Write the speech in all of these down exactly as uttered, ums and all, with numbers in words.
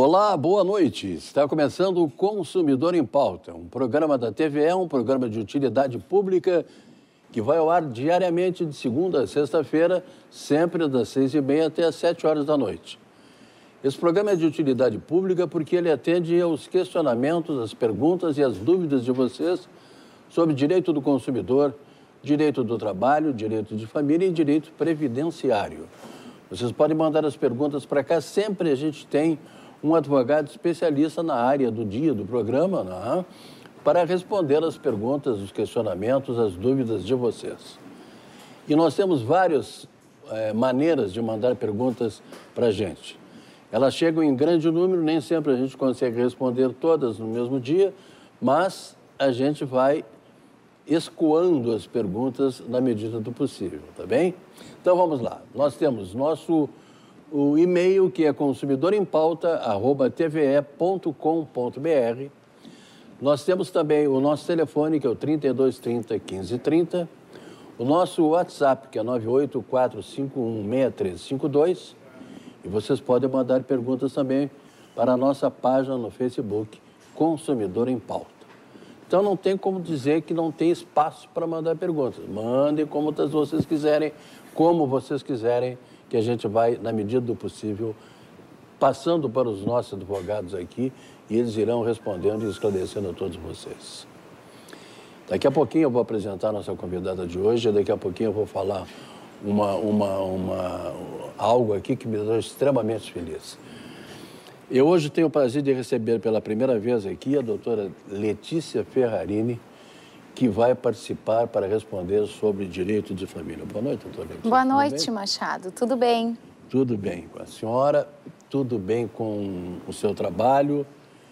Olá, boa noite. Está começando o Consumidor em Pauta, um programa da T V E, um programa de utilidade pública que vai ao ar diariamente de segunda a sexta-feira, sempre das seis e meia até as sete horas da noite. Esse programa é de utilidade pública porque ele atende aos questionamentos, às perguntas e às dúvidas de vocês sobre direito do consumidor, direito do trabalho, direito de família e direito previdenciário. Vocês podem mandar as perguntas para cá, sempre a gente tem um advogado especialista na área do dia do programa, né, para responder as perguntas, os questionamentos, as dúvidas de vocês. E nós temos várias é, maneiras de mandar perguntas para a gente. Elas chegam em grande número, nem sempre a gente consegue responder todas no mesmo dia, mas a gente vai escoando as perguntas na medida do possível, tá bem? Então vamos lá. Nós temos nosso o e-mail, que é consumidorempauta arroba t v e ponto com ponto b r. Nós temos também o nosso telefone, que é o trinta e dois, trinta, quinze, trinta. O nosso WhatsApp, que é nove oito quatro cinco um seis três cinco dois. E vocês podem mandar perguntas também para a nossa página no Facebook, Consumidor em Pauta. Então não tem como dizer que não tem espaço para mandar perguntas. Mandem como vocês quiserem, como vocês quiserem, que a gente vai, na medida do possível, passando para os nossos advogados aqui e eles irão respondendo e esclarecendo a todos vocês. Daqui a pouquinho eu vou apresentar a nossa convidada de hoje, e daqui a pouquinho eu vou falar uma, uma, uma, algo aqui que me deixa extremamente feliz. Eu hoje tenho o prazer de receber pela primeira vez aqui a doutora Letícia Ferrarini, que vai participar para responder sobre direito de família. Boa noite, doutora Letícia. Boa noite, Machado. Tudo bem? Tudo bem com a senhora, tudo bem com o seu trabalho.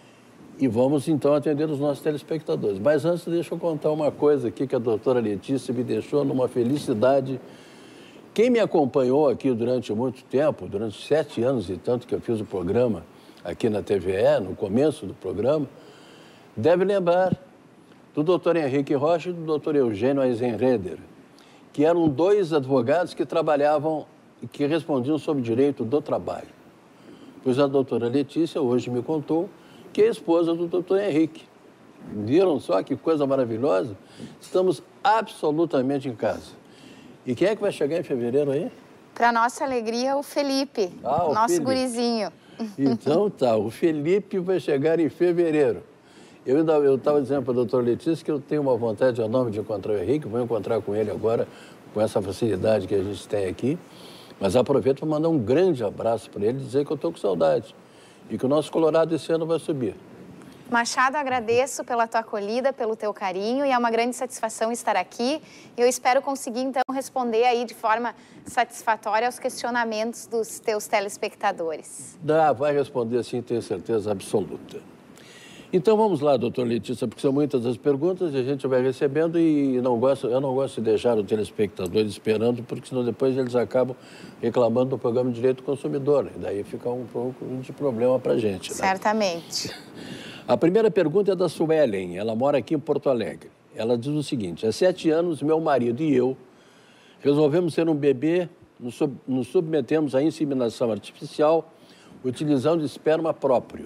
E vamos, então, atender os nossos telespectadores. Mas antes, deixa eu contar uma coisa aqui que a doutora Letícia me deixou numa felicidade. Quem me acompanhou aqui durante muito tempo, durante sete anos e tanto que eu fiz o programa aqui na T V E, no começo do programa, deve lembrar do doutor Henrique Rocha e do doutor Eugênio Eisenreder, que eram dois advogados que trabalhavam e que respondiam sobre direito do trabalho. Pois a doutora Letícia hoje me contou que é a esposa do doutor Henrique. Viram só que coisa maravilhosa? Estamos absolutamente em casa. E quem é que vai chegar em fevereiro aí? Para nossa alegria, o Felipe, ah, o nosso Felipe. gurizinho. Então tá, o Felipe vai chegar em fevereiro. Eu ainda eu estava dizendo para a doutora Letícia que eu tenho uma vontade enorme de encontrar o Henrique, vou encontrar com ele agora, com essa facilidade que a gente tem aqui. Mas aproveito para mandar um grande abraço para ele e dizer que eu estou com saudade e que o nosso Colorado esse ano vai subir. Machado, agradeço pela tua acolhida, pelo teu carinho, e é uma grande satisfação estar aqui. E eu espero conseguir, então, responder aí de forma satisfatória aos questionamentos dos teus telespectadores. Dá, vai responder sim, tenho certeza absoluta. Então vamos lá, doutora Letícia, porque são muitas as perguntas e a gente vai recebendo e não gosto, eu não gosto de deixar o telespectador esperando, porque senão depois eles acabam reclamando do programa de Direito do Consumidor, e daí fica um pouco de problema para a gente. Né? Certamente. A primeira pergunta é da Suelen, ela mora aqui em Porto Alegre. Ela diz o seguinte: há sete anos, meu marido e eu resolvemos ter um bebê, nos, sub, nos submetemos à inseminação artificial, utilizando esperma próprio.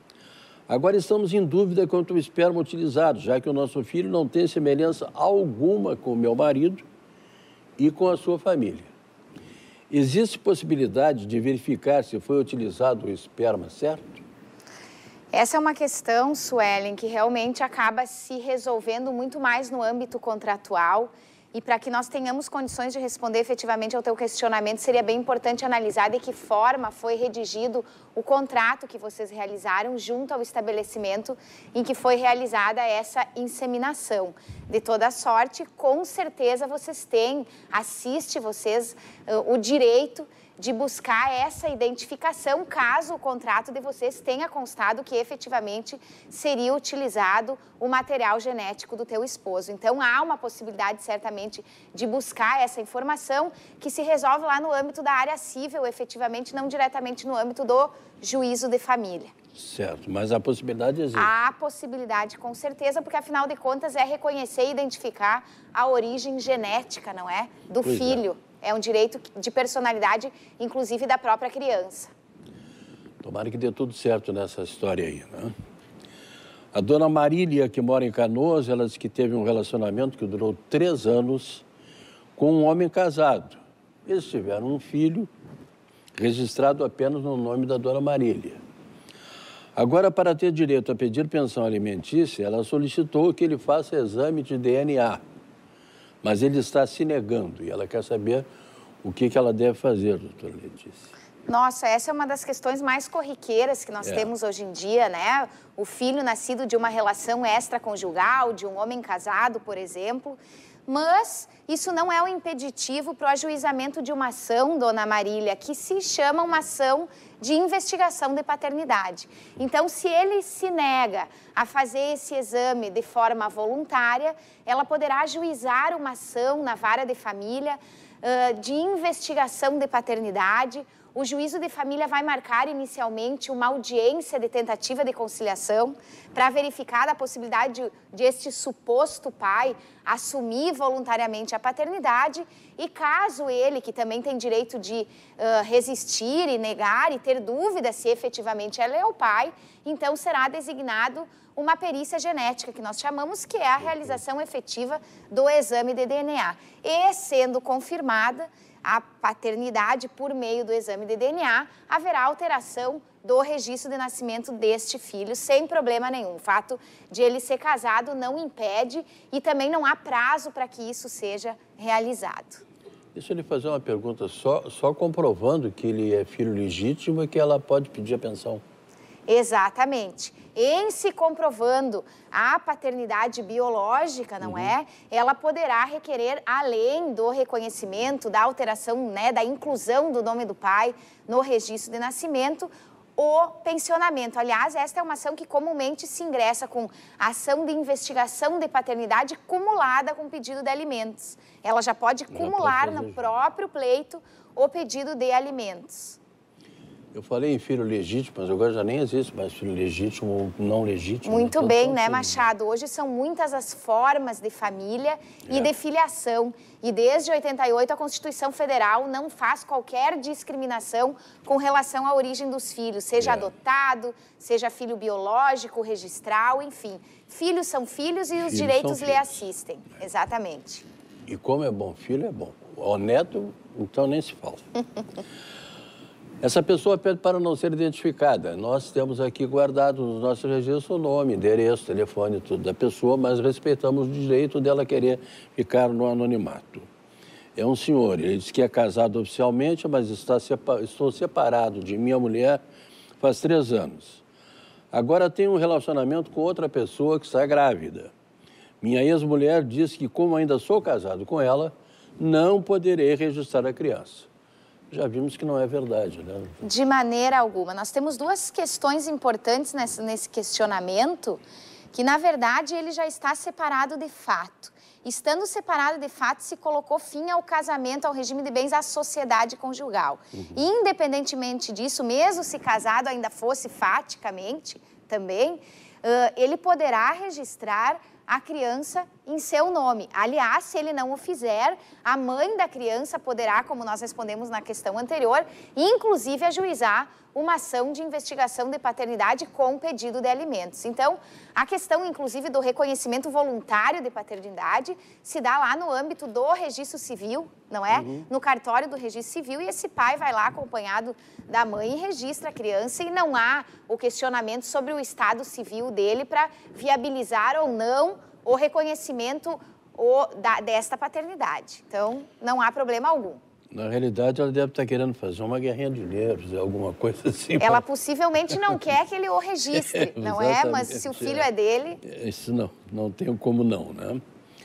Agora estamos em dúvida quanto ao esperma utilizado, já que o nosso filho não tem semelhança alguma com o meu marido e com a sua família. Existe possibilidade de verificar se foi utilizado o esperma certo? Essa é uma questão, Suelen, que realmente acaba se resolvendo muito mais no âmbito contratual. E para que nós tenhamos condições de responder efetivamente ao teu questionamento, seria bem importante analisar de que forma foi redigido o contrato que vocês realizaram junto ao estabelecimento em que foi realizada essa inseminação. De toda sorte, com certeza vocês têm, assiste vocês uh, o direito de buscar essa identificação, caso o contrato de vocês tenha constado que efetivamente seria utilizado o material genético do teu esposo. Então, há uma possibilidade, certamente, de buscar essa informação que se resolve lá no âmbito da área civil, efetivamente, não diretamente no âmbito do juízo de família. Certo, mas a possibilidade existe. Há possibilidade, com certeza, porque, afinal de contas, é reconhecer e identificar a origem genética, não é? Do pois filho. É. É um direito de personalidade, inclusive da própria criança. Tomara que dê tudo certo nessa história aí, né? A dona Marília, que mora em Canoas, ela disse que teve um relacionamento que durou três anos com um homem casado. Eles tiveram um filho registrado apenas no nome da dona Marília. Agora, para ter direito a pedir pensão alimentícia, ela solicitou que ele faça exame de D N A, mas ele está se negando e ela quer saber o que, que ela deve fazer, doutora Letícia. Nossa, essa é uma das questões mais corriqueiras que nós é. temos hoje em dia, né? O filho nascido de uma relação extraconjugal, de um homem casado, por exemplo. Mas isso não é um impeditivo para o ajuizamento de uma ação, dona Marília, que se chama uma ação de investigação de paternidade. Então, se ele se nega a fazer esse exame de forma voluntária, ela poderá ajuizar uma ação na vara de família uh, de investigação de paternidade. O juízo de família vai marcar inicialmente uma audiência de tentativa de conciliação para verificar a possibilidade de, de este suposto pai assumir voluntariamente a paternidade e caso ele, que também tem direito de uh, resistir e negar e ter dúvida se efetivamente ele é o pai, então será designado uma perícia genética, que nós chamamos, que é a realização efetiva do exame de D N A. E sendo confirmada a paternidade por meio do exame de D N A, haverá alteração do registro de nascimento deste filho, sem problema nenhum. O fato de ele ser casado não impede e também não há prazo para que isso seja realizado. Deixa eu lhe fazer uma pergunta, só, só comprovando que ele é filho legítimo e que ela pode pedir a pensão. Exatamente. Em se comprovando a paternidade biológica, não uhum. é? Ela poderá requerer, além do reconhecimento, da alteração, né, da inclusão do nome do pai no registro de nascimento, o pensionamento. Aliás, esta é uma ação que comumente se ingressa com ação de investigação de paternidade cumulada com pedido de alimentos. Ela já pode já cumular pode no próprio pleito o pedido de alimentos. Eu falei em filho legítimo, mas agora já nem existe mais filho legítimo ou não legítimo. Muito né? bem, né, Machado? Hoje são muitas as formas de família é. e de filiação. E desde oitenta e oito a Constituição Federal não faz qualquer discriminação com relação à origem dos filhos, seja é. adotado, seja filho biológico, registral, enfim. Filhos são filhos e os filhos direitos lhe assistem. É. Exatamente. E como é bom filho, é bom. O neto, então nem se fala. Essa pessoa pede para não ser identificada. Nós temos aqui guardado nos nossos registros o nome, endereço, telefone, tudo da pessoa, mas respeitamos o direito dela querer ficar no anonimato. É um senhor, ele diz que é casado oficialmente, mas está separ... estou separado de minha mulher faz três anos. Agora tenho um relacionamento com outra pessoa que está grávida. Minha ex-mulher diz que, como ainda sou casado com ela, não poderei registrar a criança. Já vimos que não é verdade, né? De maneira alguma. Nós temos duas questões importantes nesse, nesse questionamento, que, na verdade, ele já está separado de fato. Estando separado de fato, se colocou fim ao casamento, ao regime de bens, à sociedade conjugal. Uhum. Independentemente disso, mesmo se casado ainda fosse faticamente também, uh, ele poderá registrar a criança em seu nome. Aliás, se ele não o fizer, a mãe da criança poderá, como nós respondemos na questão anterior, inclusive ajuizar uma ação de investigação de paternidade com pedido de alimentos. Então, a questão, inclusive, do reconhecimento voluntário de paternidade se dá lá no âmbito do registro civil, não é? Uhum. No cartório do registro civil, e esse pai vai lá acompanhado da mãe e registra a criança e não há o questionamento sobre o estado civil dele para viabilizar ou não o reconhecimento o, da, desta paternidade. Então, não há problema algum. Na realidade, ela deve estar querendo fazer uma guerrinha de nervos, alguma coisa assim. Ela possivelmente não quer que ele o registre, é, não é? Mas se o filho é, é dele... Isso não, não tem como não, né?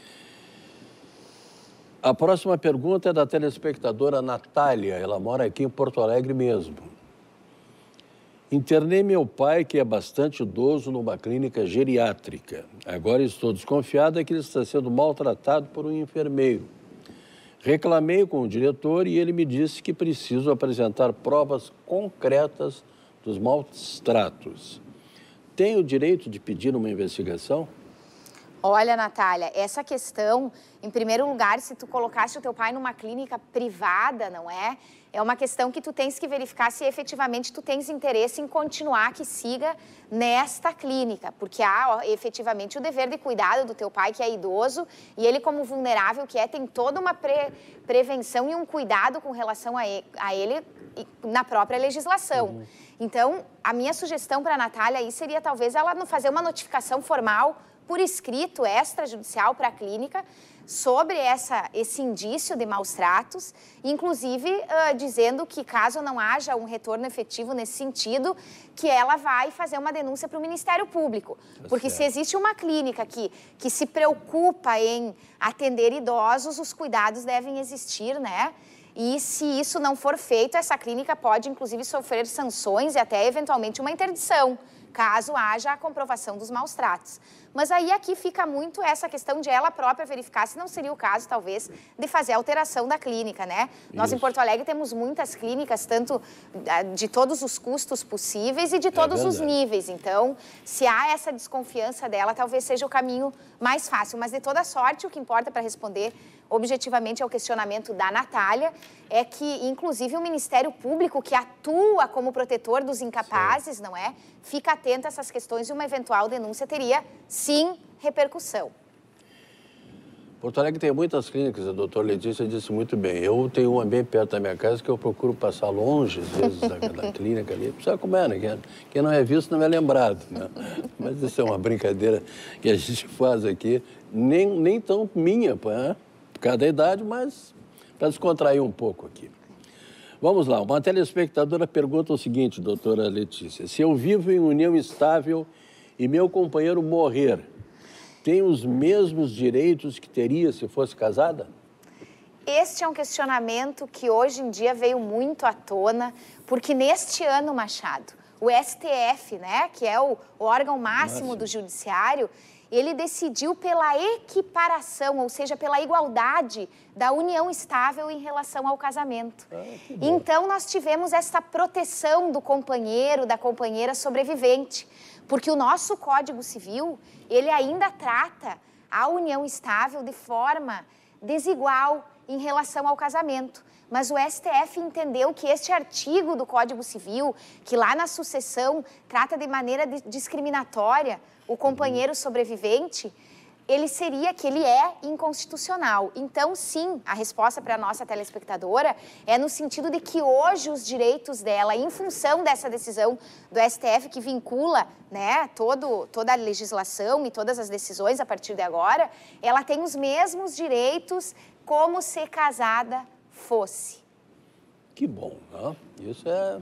A próxima pergunta é da telespectadora Natália, ela mora aqui em Porto Alegre mesmo. Internei meu pai, que é bastante idoso, numa clínica geriátrica. Agora estou desconfiada que ele está sendo maltratado por um enfermeiro. Reclamei com o diretor e ele me disse que preciso apresentar provas concretas dos maus tratos. Tenho o direito de pedir uma investigação? Olha, Natália, essa questão, em primeiro lugar, se tu colocasse o teu pai numa clínica privada, não é? É uma questão que tu tens que verificar se efetivamente tu tens interesse em continuar que siga nesta clínica, porque há ó, efetivamente o dever de cuidado do teu pai, que é idoso, e ele como vulnerável que é, tem toda uma pre prevenção e um cuidado com relação a ele, a ele na própria legislação. Uhum. Então, a minha sugestão para a Natália aí seria talvez ela não fazer uma notificação formal por escrito, extrajudicial para a clínica, sobre essa, esse indício de maus tratos, inclusive uh, dizendo que caso não haja um retorno efetivo nesse sentido, que ela vai fazer uma denúncia para o Ministério Público. Tá Porque certo. Se existe uma clínica que, que se preocupa em atender idosos, os cuidados devem existir, né? E se isso não for feito, essa clínica pode inclusive sofrer sanções e até eventualmente uma interdição, caso haja a comprovação dos maus tratos. Mas aí aqui fica muito essa questão de ela própria verificar se não seria o caso, talvez, de fazer a alteração da clínica, né? Isso. Nós em Porto Alegre temos muitas clínicas, tanto de todos os custos possíveis e de todos é os níveis. Então, se há essa desconfiança dela, talvez seja o caminho mais fácil. Mas de toda sorte, o que importa para responder objetivamente ao questionamento da Natália é que, inclusive, o Ministério Público, que atua como protetor dos incapazes, sim, não é? Fica atento a essas questões e uma eventual denúncia teria, sim, repercussão. Porto Alegre tem muitas clínicas, a doutora Letícia disse muito bem. Eu tenho uma bem perto da minha casa que eu procuro passar longe, às vezes, da, da clínica ali. Sabe como é, né? Quem não é visto não é lembrado, né? Mas isso é uma brincadeira que a gente faz aqui, nem, nem tão minha, né? Por causa da idade, mas para descontrair um pouco aqui. Vamos lá, uma telespectadora pergunta o seguinte, doutora Letícia. Se eu vivo em união estável e meu companheiro morrer, tem os mesmos direitos que teria se fosse casada? Este é um questionamento que hoje em dia veio muito à tona, porque neste ano, Machado, o S T F, né, que é o, o órgão máximo, máximo do judiciário, ele decidiu pela equiparação, ou seja, pela igualdade da união estável em relação ao casamento. Ah, então, nós tivemos essa proteção do companheiro, da companheira sobrevivente, porque o nosso Código Civil, ele ainda trata a união estável de forma desigual em relação ao casamento. Mas o S T F entendeu que este artigo do Código Civil, que lá na sucessão trata de maneira discriminatória o companheiro sobrevivente, ele seria, que ele é inconstitucional. Então, sim, a resposta para a nossa telespectadora é no sentido de que hoje os direitos dela, em função dessa decisão do S T F que vincula, né, todo, toda a legislação e todas as decisões a partir de agora, ela tem os mesmos direitos como se casada fosse. Que bom, né? Isso é...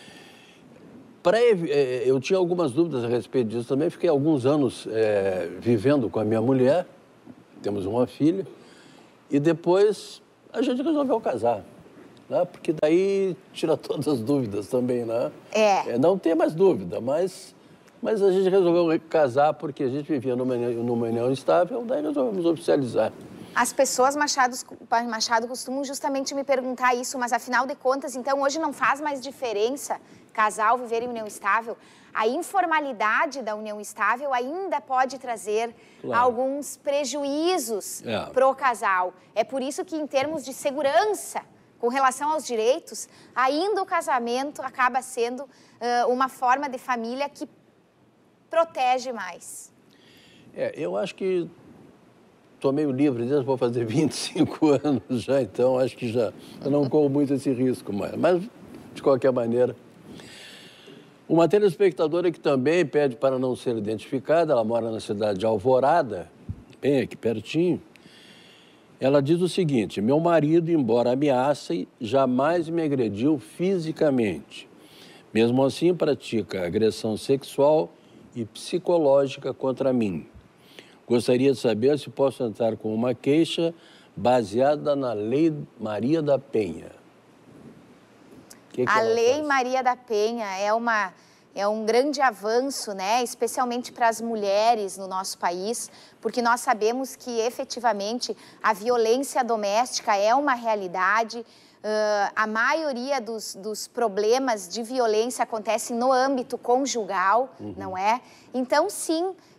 Pra, eu tinha algumas dúvidas a respeito disso também, fiquei alguns anos é, vivendo com a minha mulher, temos uma filha, e depois a gente resolveu casar, né? Porque daí tira todas as dúvidas também, né? É. É, não tem mais dúvida, mas, mas a gente resolveu casar porque a gente vivia numa, numa união estável, daí resolvemos oficializar. As pessoas, Machado, Machado, costumam justamente me perguntar isso, mas afinal de contas, então, hoje não faz mais diferença casal viver em união estável? A informalidade da união estável ainda pode trazer claro. alguns prejuízos é. para o casal. É por isso que, em termos de segurança, com relação aos direitos, ainda o casamento acaba sendo uh, uma forma de família que protege mais. É, eu acho que estou meio livre disso, vou fazer vinte e cinco anos já, então acho que já eu não corro muito esse risco mais. Mas, de qualquer maneira, uma telespectadora que também pede para não ser identificada, ela mora na cidade de Alvorada, bem aqui pertinho, ela diz o seguinte: meu marido, embora ameace, jamais me agrediu fisicamente. Mesmo assim, pratica agressão sexual e psicológica contra mim. Gostaria de saber se posso entrar com uma queixa baseada na Lei Maria da Penha. Que que a Lei faz? Maria da Penha é, uma, é um grande avanço, né? Especialmente para as mulheres no nosso país, porque nós sabemos que, efetivamente, a violência doméstica é uma realidade. Uh, a maioria dos, dos problemas de violência acontecem no âmbito conjugal, uhum. não é? Então, sim,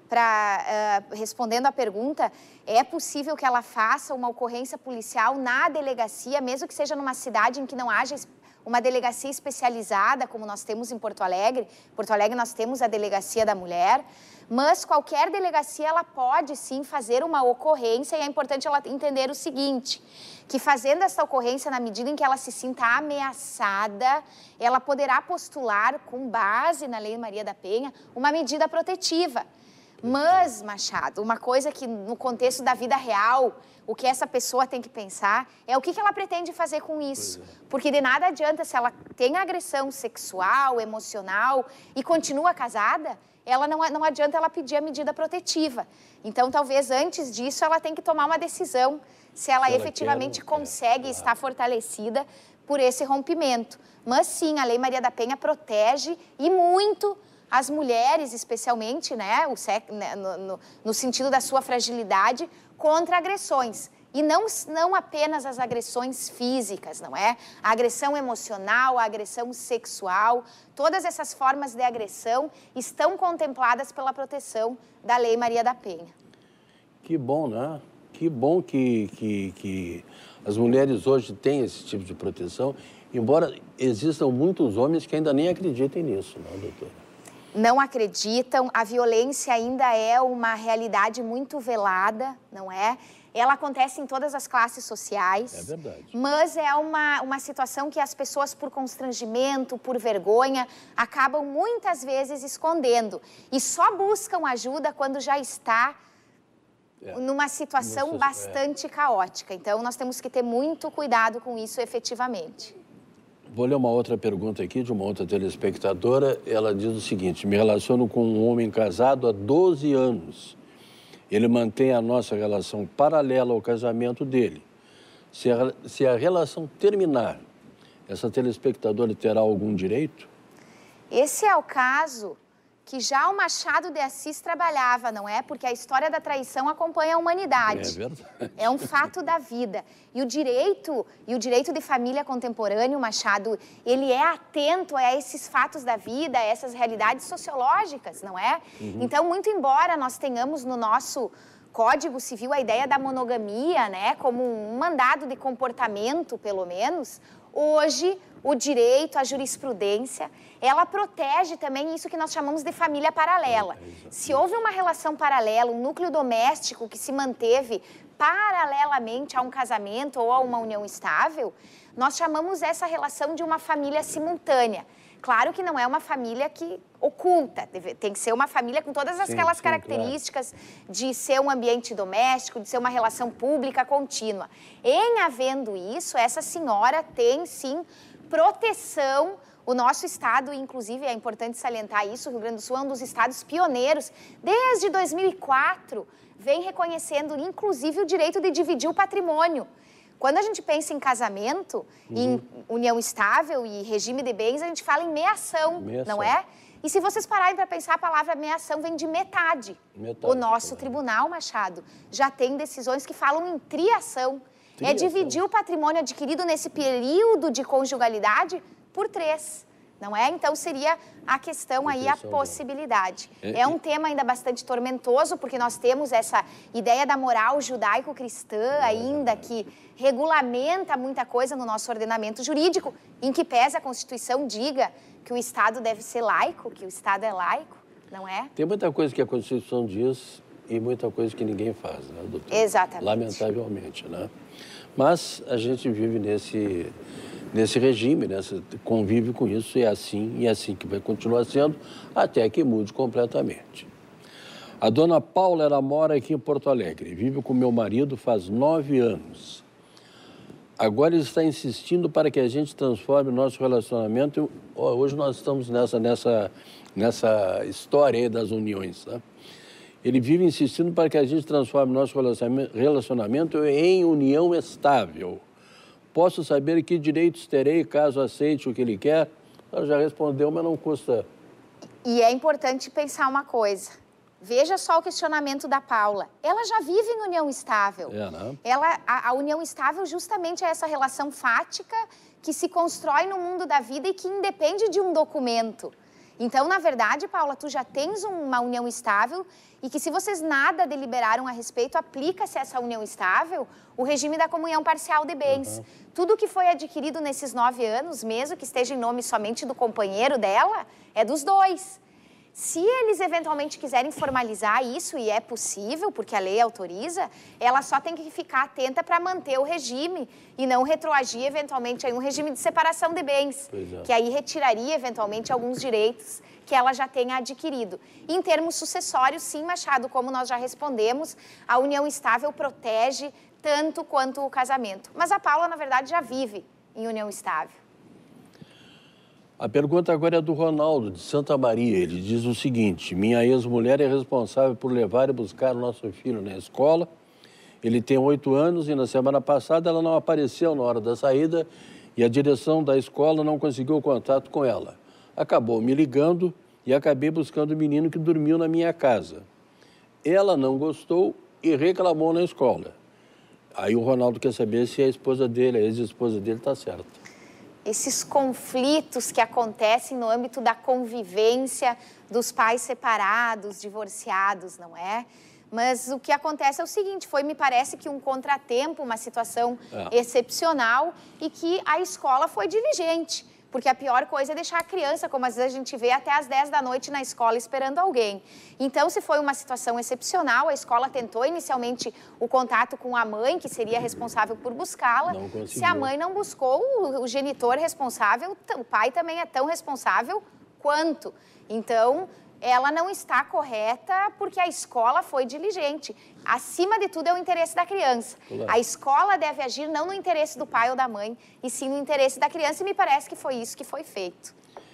para, uh, respondendo à pergunta, é possível que ela faça uma ocorrência policial na delegacia, mesmo que seja numa cidade em que não haja uma delegacia especializada, como nós temos em Porto Alegre. Em Porto Alegre nós temos a Delegacia da Mulher, mas qualquer delegacia ela pode sim fazer uma ocorrência, e é importante ela entender o seguinte, que fazendo essa ocorrência, na medida em que ela se sinta ameaçada, ela poderá postular, com base na Lei Maria da Penha, uma medida protetiva. Mas, Machado, uma coisa que no contexto da vida real, o que essa pessoa tem que pensar é o que ela pretende fazer com isso. Porque de nada adianta, se ela tem agressão sexual, emocional e continua casada, ela não, não adianta ela pedir a medida protetiva. Então, talvez antes disso, ela tem que tomar uma decisão se ela, se ela efetivamente quer, consegue é, estar claro. fortalecida por esse rompimento. Mas sim, a Lei Maria da Penha protege e muito as mulheres, especialmente, né, o sec, né, no, no, no sentido da sua fragilidade, contra agressões. E não, não apenas as agressões físicas, não é? A agressão emocional, a agressão sexual, todas essas formas de agressão estão contempladas pela proteção da Lei Maria da Penha. Que bom, né? Que bom que, que, que as mulheres hoje têm esse tipo de proteção, embora existam muitos homens que ainda nem acreditem nisso, não, doutora? Não acreditam, a violência ainda é uma realidade muito velada, não é? Ela acontece em todas as classes sociais. É verdade. Mas é uma, uma situação que as pessoas, por constrangimento, por vergonha, acabam muitas vezes escondendo. E só buscam ajuda quando já está é. numa situação Nossa, bastante é. caótica. Então, nós temos que ter muito cuidado com isso efetivamente. Vou ler uma outra pergunta aqui de uma outra telespectadora. Ela diz o seguinte: me relaciono com um homem casado há doze anos. Ele mantém a nossa relação paralela ao casamento dele. Se a, se a relação terminar, essa telespectadora terá algum direito? Esse é o caso que já o Machado de Assis trabalhava, não é? Porque a história da traição acompanha a humanidade. É verdade. É um fato da vida. E o direito, e o direito de família contemporâneo, Machado, ele é atento a esses fatos da vida, a essas realidades sociológicas, não é? Uhum. Então, muito embora nós tenhamos no nosso Código Civil a ideia da monogamia, né, como um mandado de comportamento, pelo menos, hoje o direito, a jurisprudência, ela protege também isso que nós chamamos de família paralela. É, se houve uma relação paralela, um núcleo doméstico que se manteve paralelamente a um casamento ou a uma união estável, nós chamamos essa relação de uma família simultânea. Claro que não é uma família que oculta, tem que ser uma família com todas aquelas sim, sim, características claro. de ser um ambiente doméstico, de ser uma relação pública contínua. Em havendo isso, essa senhora tem sim proteção. O nosso estado, inclusive, é importante salientar isso, o Rio Grande do Sul é um dos estados pioneiros, desde dois mil e quatro, vem reconhecendo, inclusive, o direito de dividir o patrimônio. Quando a gente pensa em casamento, uhum. em união estável e regime de bens, a gente fala em meação, meação. não é? E se vocês pararem para pensar, a palavra meação vem de metade. metade o nosso é. tribunal, Machado, já tem decisões que falam em triação. triação. É dividir o patrimônio adquirido nesse período de conjugalidade por três, não é? Então, seria a questão aí, a possibilidade. É, é um tema ainda bastante tormentoso, porque nós temos essa ideia da moral judaico-cristã ainda, que regulamenta muita coisa no nosso ordenamento jurídico, em que pese a Constituição diga que o Estado deve ser laico, que o Estado é laico, não é? Tem muita coisa que a Constituição diz e muita coisa que ninguém faz, né, doutora? Exatamente. Lamentavelmente, né? Mas a gente vive nesse... nesse regime, né? Você convive com isso, e é assim, e é assim que vai continuar sendo, até que mude completamente. A dona Paula, ela mora aqui em Porto Alegre, vive com meu marido faz nove anos. Agora ele está insistindo para que a gente transforme o nosso relacionamento. Hoje nós estamos nessa, nessa, nessa história aí das uniões, né? Ele vive insistindo para que a gente transforme o nosso relacionamento em união estável. Posso saber que direitos terei caso aceite o que ele quer? Ela já respondeu, mas não custa. E é importante pensar uma coisa. Veja só o questionamento da Paula. Ela já vive em união estável. É, né? Ela, a, a união estável justamente é essa relação fática que se constrói no mundo da vida e que independe de um documento. Então, na verdade, Paula, tu já tens uma união estável e que se vocês nada deliberaram a respeito, aplica-se essa união estável o regime da comunhão parcial de bens. Uhum. Tudo que foi adquirido nesses nove anos, mesmo que esteja em nome somente do companheiro dela, é dos dois. Se eles eventualmente quiserem formalizar isso, e é possível, porque a lei autoriza, ela só tem que ficar atenta para manter o regime e não retroagir eventualmente aí um regime de separação de bens, é. que aí retiraria eventualmente alguns direitos que ela já tenha adquirido. Em termos sucessórios, sim, Machado, como nós já respondemos, a união estável protege tanto quanto o casamento. Mas a Paula, na verdade, já vive em união estável. A pergunta agora é do Ronaldo, de Santa Maria. Ele diz o seguinte: minha ex-mulher é responsável por levar e buscar o nosso filho na escola. Ele tem oito anos e na semana passada ela não apareceu na hora da saída e a direção da escola não conseguiu contato com ela. Acabou me ligando e acabei buscando o menino que dormiu na minha casa. Ela não gostou e reclamou na escola. Aí o Ronaldo quer saber se a esposa dele, a ex-esposa dele, está certa. Esses conflitos que acontecem no âmbito da convivência dos pais separados, divorciados, não é? Mas o que acontece é o seguinte, foi, me parece que um contratempo, uma situação é. excepcional e que a escola foi diligente. Porque a pior coisa é deixar a criança, como às vezes a gente vê, até às dez da noite na escola esperando alguém. Então, se foi uma situação excepcional, a escola tentou inicialmente o contato com a mãe, que seria responsável por buscá-la. Se a mãe não buscou, o genitor responsável, o pai também é tão responsável quanto. Então, ela não está correta porque a escola foi diligente. Acima de tudo é o interesse da criança. Claro. A escola deve agir não no interesse do pai ou da mãe, e sim no interesse da criança, e me parece que foi isso que foi feito.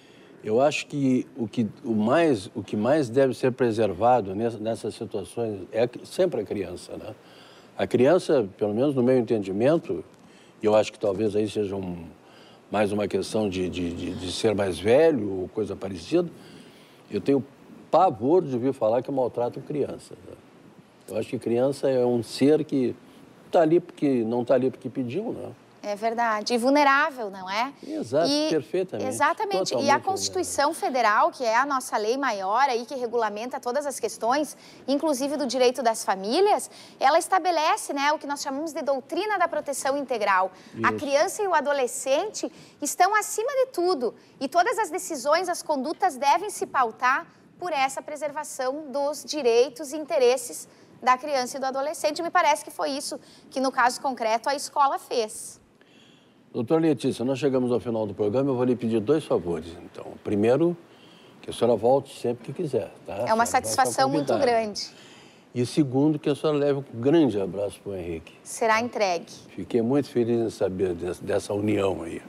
Eu acho que o que, o mais, o que mais deve ser preservado nessa, nessas situações é sempre a criança, né? A criança, pelo menos no meu entendimento, e eu acho que talvez aí seja um, mais uma questão de, de, de, de ser mais velho ou coisa parecida, eu tenho pavor de ouvir falar que maltratam criança. Né? Eu acho que criança é um ser que está ali porque não está ali porque pediu, né? É verdade. E vulnerável, não é? Exato, e, perfeitamente. Exatamente. Totalmente e a Constituição vulnerável. Federal, que é a nossa lei maior aí, que regulamenta todas as questões, inclusive do direito das famílias, ela estabelece, né, o que nós chamamos de doutrina da proteção integral. Isso. A criança e o adolescente estão acima de tudo. E todas as decisões, as condutas devem se pautar por essa preservação dos direitos e interesses da criança e do adolescente. Me parece que foi isso que, no caso concreto, a escola fez. Doutora Letícia, nós chegamos ao final do programa, eu vou lhe pedir dois favores. Então, primeiro, que a senhora volte sempre que quiser, tá? É uma satisfação muito grande. E segundo, que a senhora leve um grande abraço para o Henrique. Será entregue. Fiquei muito feliz em saber dessa, dessa união aí.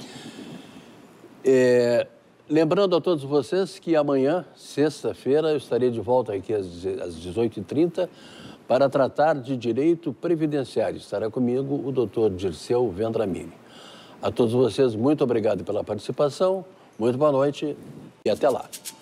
É, lembrando a todos vocês que amanhã, sexta-feira, eu estarei de volta aqui às dezoito e trinta para tratar de direito previdenciário. Estará comigo o doutor Dirceu Vendramini. A todos vocês, muito obrigado pela participação, muito boa noite e até lá.